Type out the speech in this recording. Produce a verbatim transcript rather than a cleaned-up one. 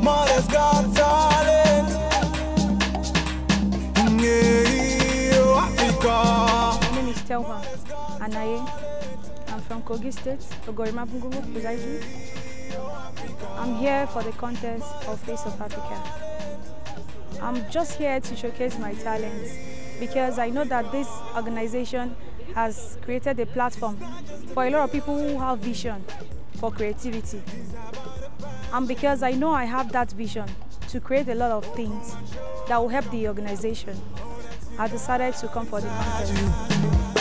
Mother's Got Talent. Yeah, Africa. My name is Telva Anaye. I'm from Kogi State, Ogorima Bungubu, precisely. I'm here for the contest of Face of Africa. I'm just here to showcase my talents because I know that this organization has created a platform for a lot of people who have vision for creativity. And because I know I have that vision to create a lot of things that will help the organization, I decided to come for the contest.